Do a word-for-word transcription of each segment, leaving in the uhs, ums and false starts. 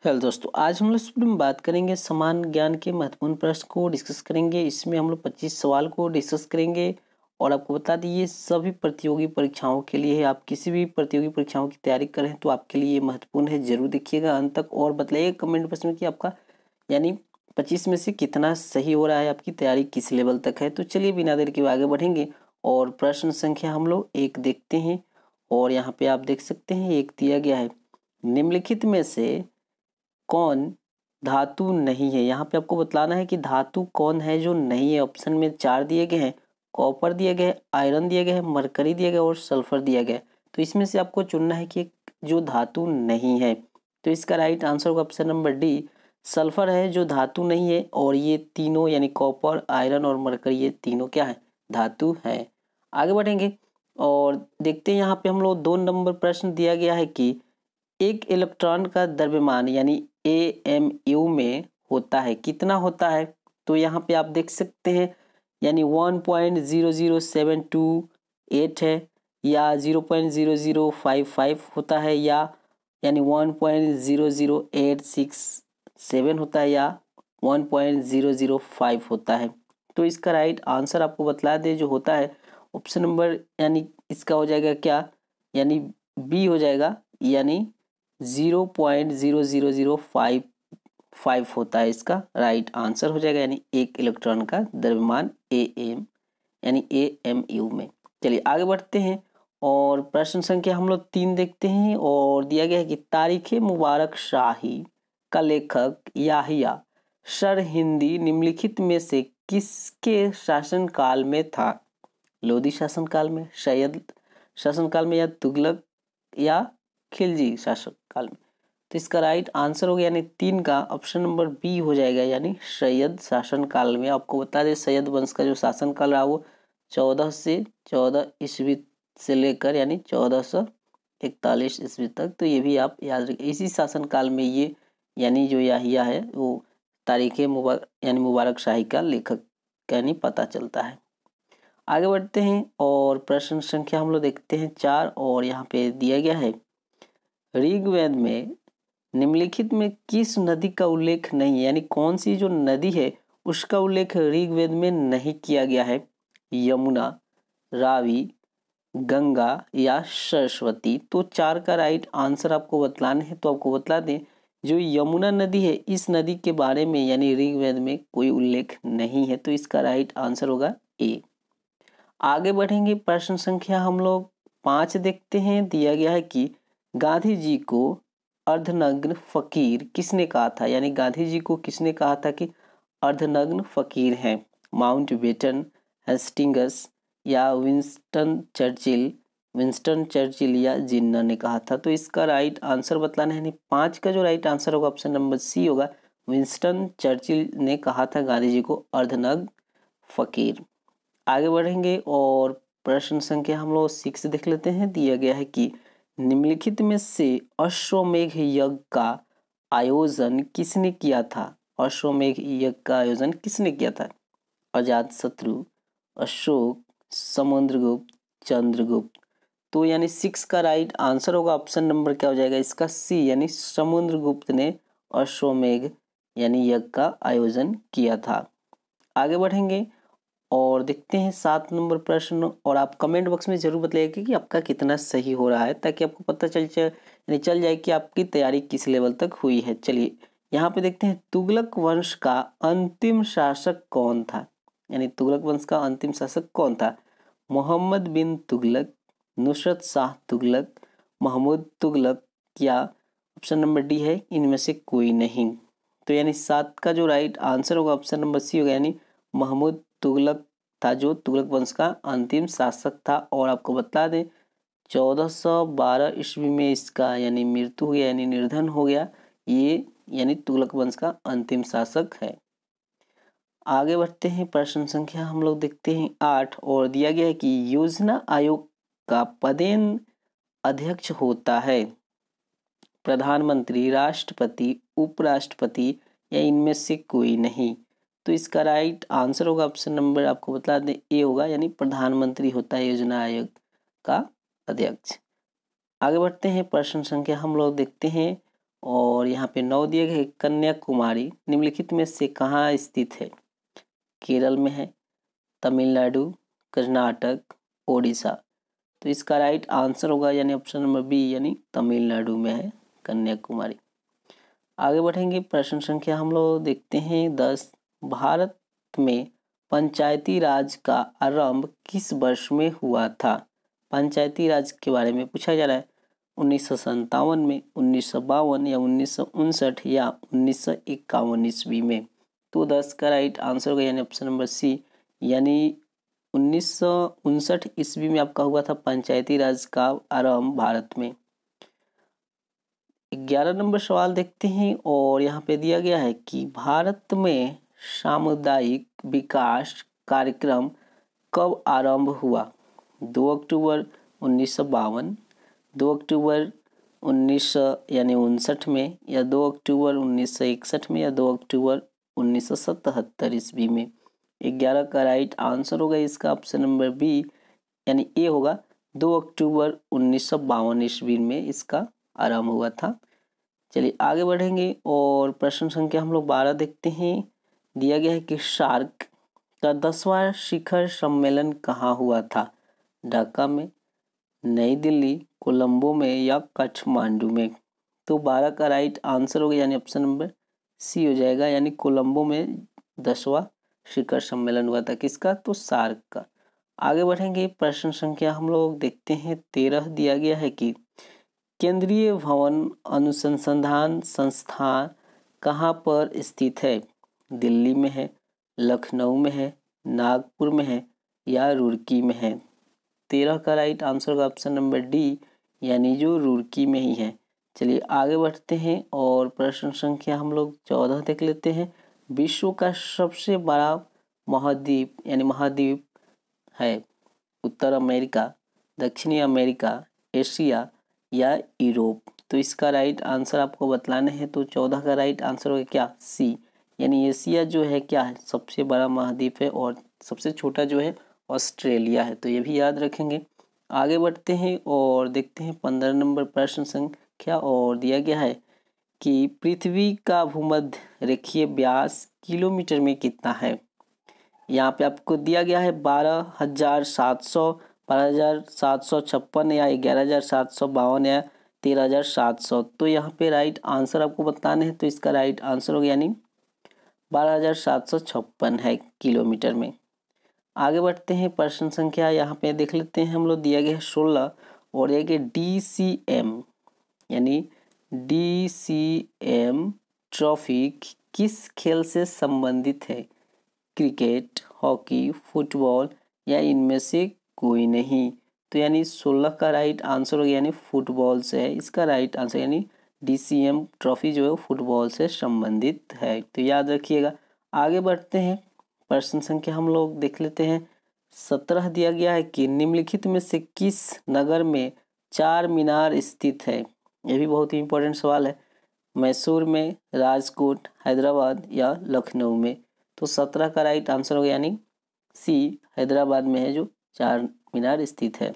Hello दोस्तों, आज हम लोग इस वीडियो में बात करेंगे समान ज्ञान के महत्वपूर्ण प्रश्न को डिस्कस करेंगे। इसमें हम लोग पच्चीस सवाल को डिस्कस करेंगे और आपको बता दिए सभी प्रतियोगी परीक्षाओं के लिए है। आप किसी भी प्रतियोगी परीक्षाओं की तैयारी करें तो आपके लिए ये महत्वपूर्ण है। जरूर देखिएगा अंत तक और बताइएगा कमेंट बॉक्स में कि आपका यानी पच्चीस में से कितना सही हो रहा है, आपकी तैयारी किस लेवल तक है। तो चलिए बिना देर के आगे बढ़ेंगे और प्रश्न संख्या हम लोग एक देखते हैं। और यहाँ पे आप देख सकते हैं एक दिया गया है, निम्नलिखित में से कौन धातु नहीं है। यहाँ पे आपको बतलाना है कि धातु कौन है जो नहीं है। ऑप्शन में चार दिए गए हैं, कॉपर दिया गया है, आयरन दिया गया है, मरकरी दिया गया है और सल्फर दिया गया है। तो इसमें से आपको चुनना है कि जो धातु नहीं है। तो इसका राइट आंसर होगा ऑप्शन नंबर डी, सल्फर है जो धातु नहीं है। और ये तीनों यानी कॉपर, आयरन और मरकरी ये तीनों क्या है, धातु है। आगे बढ़ेंगे और देखते हैं यहाँ पे हम लोग दो नंबर प्रश्न दिया गया है कि एक इलेक्ट्रॉन का द्रव्यमान यानी ए एम यू में होता है, कितना होता है। तो यहाँ पे आप देख सकते हैं यानी one point zero zero seven two eight है, या zero point zero zero five five होता है, या यानी one point zero zero eight six seven होता है, या one point zero zero five होता है। तो इसका राइट आंसर आपको बतला दे जो होता है ऑप्शन नंबर यानी इसका हो जाएगा क्या, यानी बी हो जाएगा, यानी zero point zero zero zero five five होता है। इसका राइट आंसर हो जाएगा यानी एक इलेक्ट्रॉन का द्रव्यमान ए एम यानी ए एम यू में। चलिए आगे बढ़ते हैं और प्रश्न संख्या हम लोग तीन देखते हैं। और दिया गया है कि तारीख मुबारक शाही का लेखक याहिया सरहिंदी निम्नलिखित में से किसके शासनकाल में था। लोधी शासनकाल में, सैयद शासनकाल में, या तुगलक या खिलजी शासक काल में। तो इसका राइट आंसर हो गया यानी तीन का ऑप्शन नंबर बी हो जाएगा, यानी सैयद शासन काल में। आपको बता दें सैयद वंश का जो शासन काल रहा वो चौदह से चौदह ईस्वी से लेकर यानी चौदह सौ इकतालीस ईस्वी तक। तो ये भी आप याद रखिए, इसी शासन काल में ये यानी जो याहिया है वो तारीख मुबारक यानी मुबारक शाही का लेखक यानी पता चलता है। आगे बढ़ते हैं और प्रश्न संख्या हम लोग देखते हैं चार। और यहाँ पे दिया गया है ऋग्वेद में निम्नलिखित में किस नदी का उल्लेख नहीं है, यानी कौन सी जो नदी है उसका उल्लेख ऋग्वेद में नहीं किया गया है। यमुना, रावी, गंगा या सरस्वती। तो चार का राइट आंसर आपको बतलाना है। तो आपको बतला दें जो यमुना नदी है इस नदी के बारे में यानी ऋग्वेद में कोई उल्लेख नहीं है। तो इसका राइट आंसर होगा ए। आगे बढ़ेंगे प्रश्न संख्या हम लोग पाँच देखते हैं। दिया गया है कि गांधी जी को अर्धनग्न फकीर किसने कहा था, यानी गांधी जी को किसने कहा था कि अर्धनग्न फकीर हैं। माउंटबेटन, हेस्टिंगस या विंस्टन चर्चिल विंस्टन चर्चिल या जिन्ना ने कहा था। तो इसका राइट आंसर बतलाना है, यानी पाँच का जो राइट आंसर होगा ऑप्शन नंबर सी होगा, विंस्टन चर्चिल ने कहा था गांधी जी को अर्धनग्न फकीर। आगे बढ़ेंगे और प्रश्न संख्या हम लोग सिक्स देख लेते हैं। दिया गया है कि निम्नलिखित में से अश्वमेघ यज्ञ का आयोजन किसने किया था। अश्वमेघ यज्ञ का आयोजन किसने किया था। अजातशत्रु, अशोक, समुद्रगुप्त, चंद्रगुप्त। तो यानी सिक्स का राइट आंसर होगा ऑप्शन नंबर क्या हो जाएगा इसका सी, यानी समुद्रगुप्त ने अश्वमेघ यानी यज्ञ का आयोजन किया था। आगे बढ़ेंगे और देखते हैं सात नंबर प्रश्न। और आप कमेंट बॉक्स में जरूर बताइएगा कि आपका कितना सही हो रहा है, ताकि आपको पता चल यानी चल जाए कि आपकी तैयारी किस लेवल तक हुई है। चलिए यहाँ पे देखते हैं तुगलक वंश का अंतिम शासक कौन था, यानी तुगलक वंश का अंतिम शासक कौन था। मोहम्मद बिन तुगलक, नुसरत शाह तुगलक, महमूद तुगलक, या ऑप्शन नंबर डी है इनमें से कोई नहीं। तो यानी सात का जो राइट आंसर होगा ऑप्शन नंबर सी होगा, यानी महमूद तुगलक था जो तुगलक वंश का अंतिम शासक था। और आपको बता दें चौदह सौ बारह ईस्वी में इसका यानी मृत्यु हो गया, यानी निर्धन हो गया। ये यानी तुगलक वंश का अंतिम शासक है। आगे बढ़ते हैं प्रश्न संख्या हम लोग देखते हैं आठ। और दिया गया है कि योजना आयोग का पदेन अध्यक्ष होता है प्रधानमंत्री, राष्ट्रपति, उपराष्ट्रपति या इनमें से कोई नहीं। तो इसका राइट आंसर होगा ऑप्शन नंबर आपको बता दें ए होगा, यानी प्रधानमंत्री होता है योजना आयोग का अध्यक्ष। आगे बढ़ते हैं प्रश्न संख्या हम लोग देखते हैं और यहाँ पे नौ दिए गए। कन्याकुमारी निम्नलिखित में से कहाँ स्थित है? केरल में है, तमिलनाडु, कर्नाटक, ओडिशा। तो इसका राइट आंसर होगा यानी ऑप्शन नंबर बी यानी तमिलनाडु में है कन्याकुमारी। आगे बढ़ेंगे, प्रश्न संख्या हम लोग देखते हैं दस। भारत में पंचायती राज का आरंभ किस वर्ष में हुआ था? पंचायती राज के बारे में पूछा जा रहा है। उन्नीस सौ सत्तावन में, उन्नीस सौ बावन या उन्नीस सौ उनसठ या उन्नीस सौ इक्यावन ईस्वी में। तो दस का राइट आंसर होगा यानी ऑप्शन नंबर सी यानी उन्नीस सौ उनसठ ईस्वी में आपका हुआ था पंचायती राज का आरंभ भारत में। ग्यारह नंबर सवाल देखते हैं और यहाँ पे दिया गया है कि भारत में सामुदायिक विकास कार्यक्रम कब आरंभ हुआ? दो अक्टूबर उन्नीस सौ बावन, दो अक्टूबर उन्नीस सौ यानी उनसठ में, या दो अक्टूबर उन्नीस सौ इकसठ में, या दो अक्टूबर उन्नीस सौ सतहत्तर ईस्वी में। ग्यारह का राइट आंसर होगा इसका ऑप्शन नंबर बी यानी ए होगा। दो अक्टूबर उन्नीस सौ बावन ईस्वी में इसका आरंभ हुआ था। चलिए आगे बढ़ेंगे और प्रश्न संख्या हम लोग बारह देखते हैं। दिया गया है कि सार्क का दसवां शिखर सम्मेलन कहाँ हुआ था? ढाका में, नई दिल्ली, कोलंबो में या काठमांडू में। तो बारह का राइट आंसर होगा यानी ऑप्शन नंबर सी हो जाएगा यानी कोलंबो में दसवां शिखर सम्मेलन हुआ था। किसका? तो सार्क का। आगे बढ़ेंगे, प्रश्न संख्या हम लोग देखते हैं तेरह। दिया गया है कि केंद्रीय भवन अनुसंधान संस्थान कहाँ पर स्थित है? दिल्ली में है, लखनऊ में है, नागपुर में है या रुड़की में है। तेरह का राइट आंसर होगा ऑप्शन नंबर डी यानी जो रुड़की में ही है। चलिए आगे बढ़ते हैं और प्रश्न संख्या हम लोग चौदह देख लेते हैं। विश्व का सबसे बड़ा महाद्वीप यानी महाद्वीप है उत्तर अमेरिका, दक्षिणी अमेरिका, एशिया या यूरोप। तो इसका राइट आंसर आपको बतलाना है। तो चौदह का राइट आंसर होगा क्या? सी यानी एशिया जो है क्या है? सबसे बड़ा महाद्वीप है और सबसे छोटा जो है ऑस्ट्रेलिया है। तो ये भी याद रखेंगे। आगे बढ़ते हैं और देखते हैं पंद्रह नंबर प्रश्न संख्या और दिया गया है कि पृथ्वी का भूमध्य रेखीय व्यास किलोमीटर में कितना है? यहाँ पे आपको दिया गया है बारह हजार सात सौ, बारह हजार सात सौ छप्पन या ग्यारह हजार सात सौ बावन या तेरह हजार सात सौ। तो यहाँ पे राइट आंसर आपको बताना है। तो इसका राइट आंसर होगा यानी बारह हजार सात सौ छप्पन है किलोमीटर में। आगे बढ़ते हैं, प्रश्न संख्या यहाँ पे देख लेते हैं हम लोग। दिया गया है सोलह और यह कि डी सी एम यानी डी सी एम ट्रॉफी किस खेल से संबंधित है? क्रिकेट, हॉकी, फुटबॉल या इनमें से कोई नहीं। तो यानी सोलह का राइट आंसर हो गया यानी फुटबॉल से है। इसका राइट आंसर यानी डीसीएम ट्रॉफी जो है फुटबॉल से संबंधित है। तो याद रखिएगा। आगे बढ़ते हैं, प्रश्न संख्या हम लोग देख लेते हैं। सत्रह दिया गया है कि निम्नलिखित में से किस नगर में चार मीनार स्थित है? यह भी बहुत ही इंपॉर्टेंट सवाल है। मैसूर में, राजकोट, हैदराबाद या लखनऊ में। तो सत्रह का राइट आंसर हो गया यानी सी हैदराबाद में है जो चार मीनार स्थित है।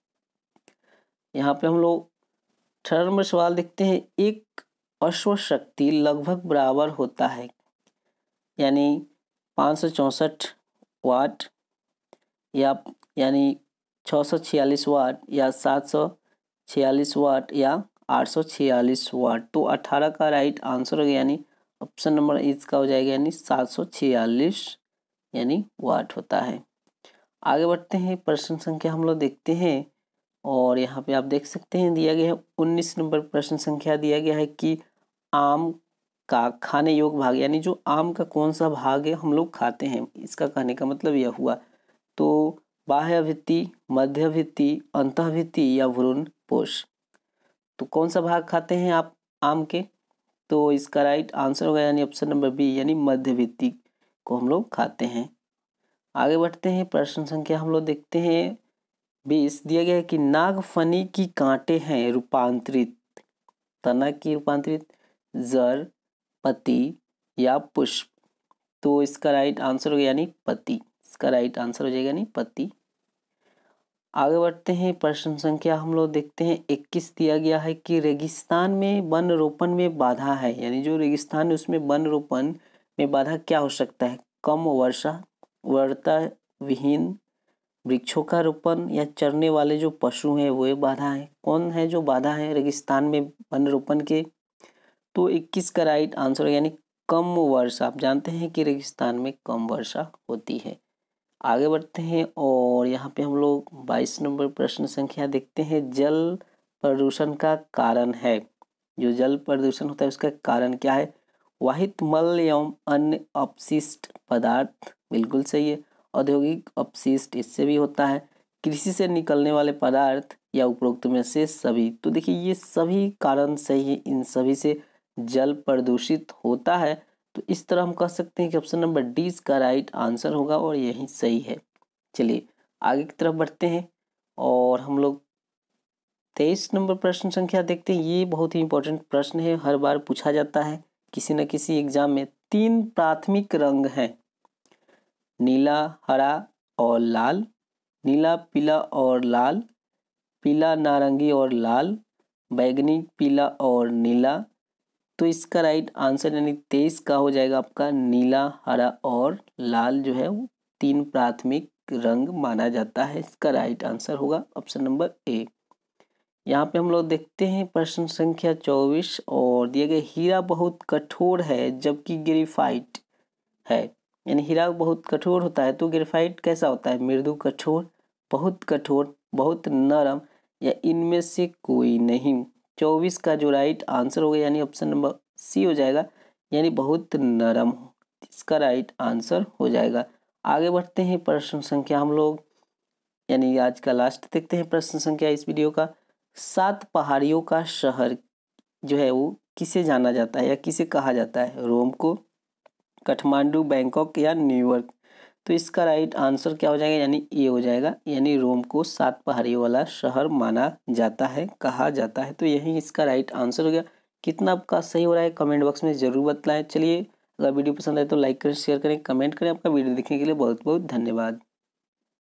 यहाँ पे हम लोग अठारह नंबर सवाल देखते हैं। एक अश्व शक्ति लगभग बराबर होता है यानी पाँच सौ चौंसठ वाट या यानी छः सौ छियालीस वाट या सात सौ छियालीस वाट या आठ सौ छियालीस वाट। तो अठारह का राइट आंसर हो गया यानी ऑप्शन नंबर इसका हो जाएगा यानी सात सौ छियालीस यानी वाट होता है। आगे बढ़ते हैं, प्रश्न संख्या हम लोग देखते हैं और यहाँ पे आप देख सकते हैं दिया गया है उन्नीस नंबर प्रश्न संख्या दिया गया है कि आम का खाने योग्य भाग यानी जो आम का कौन सा भाग है हम लोग खाते हैं। इसका कहने का मतलब यह हुआ। तो बाह्य भित्ति, मध्य भित्ति, अंतः भित्ति या भ्रूण पोष। तो कौन सा भाग खाते हैं आप आम के? तो इसका राइट आंसर होगा यानी ऑप्शन नंबर बी यानी मध्य भित्ति को हम लोग खाते हैं। आगे बढ़ते हैं, प्रश्न संख्या हम लोग देखते हैं बीस। दिया गया है कि नागफनी की कांटे हैं रूपांतरित तना की रूपांतरित, जड़, पत्ती या पुष्प। तो इसका राइट आंसर हो गया यानी पत्ती। इसका राइट आंसर हो जाएगा यानी पत्ती। आगे बढ़ते हैं। प्रश्न संख्या हम लोग देखते हैं इक्कीस दिया गया है कि रेगिस्तान में वन रोपण में बाधा है, यानी जो रेगिस्तान है उसमें वन रोपण में बाधा क्या हो सकता है? कम वर्षा, वर्षा विहीन वृक्षों का रोपण, या चरने वाले जो पशु हैं वो बाधा है। कौन है जो बाधा है रेगिस्तान में वन रोपण के? तो इक्कीस का राइट आंसर यानी कम वर्षा। आप जानते हैं कि रेगिस्तान में कम वर्षा होती है। आगे बढ़ते हैं और यहाँ पे हम लोग बाईस नंबर प्रश्न संख्या देखते हैं। जल प्रदूषण का कारण है, जो जल प्रदूषण होता है उसका कारण क्या है? वाहित मल एवं अन्य अपशिष्ट पदार्थ, बिल्कुल सही है। औद्योगिक अपशिष्ट, इससे भी होता है। कृषि से निकलने वाले पदार्थ, या उपरोक्त में से सभी। तो देखिए ये सभी कारण सही है, इन सभी से जल प्रदूषित होता है। तो इस तरह हम कह सकते हैं कि ऑप्शन नंबर डी इसका राइट आंसर होगा और यही सही है। चलिए आगे की तरफ बढ़ते हैं और हम लोग तेईस नंबर प्रश्न संख्या देखते हैं। ये बहुत ही इंपॉर्टेंट प्रश्न है, हर बार पूछा जाता है किसी न किसी एग्जाम में। तीन प्राथमिक रंग हैं, नीला, हरा और लाल। नीला, पीला और लाल, पीला, नारंगी और लाल, बैगनी, पीला और नीला। तो इसका राइट आंसर यानी तेईस का हो जाएगा आपका नीला, हरा और लाल जो है वो तीन प्राथमिक रंग माना जाता है। इसका राइट आंसर होगा ऑप्शन नंबर ए। यहाँ पे हम लोग देखते हैं प्रश्न संख्या चौबीस और दिए गए हीरा बहुत कठोर है जबकि ग्रेफाइट है, यानी हीरा बहुत कठोर होता है तो ग्रेफाइट कैसा होता है? मृदु कठोर, बहुत कठोर, बहुत नरम, या इनमें से कोई नहीं। चौबीस का जो राइट आंसर होगा यानी ऑप्शन नंबर सी हो जाएगा, यानी बहुत नरम, इसका राइट आंसर हो जाएगा। आगे बढ़ते हैं प्रश्न संख्या हम लोग यानी आज का लास्ट देखते हैं प्रश्न संख्या इस वीडियो का। सात पहाड़ियों का शहर जो है वो किसे जाना जाता है या किसे कहा जाता है? रोम को, काठमांडू, बैंकॉक या न्यूयॉर्क। तो इसका राइट आंसर क्या हो जाएगा? यानी ए हो जाएगा, यानी रोम को सात पहाड़ियों वाला शहर माना जाता है, कहा जाता है। तो यही इसका राइट आंसर हो गया। कितना आपका सही हो रहा है कमेंट बॉक्स में जरूर बताएं। चलिए अगर वीडियो पसंद आए तो लाइक करें, शेयर करें, कमेंट करें। आपका वीडियो देखने के लिए बहुत बहुत धन्यवाद।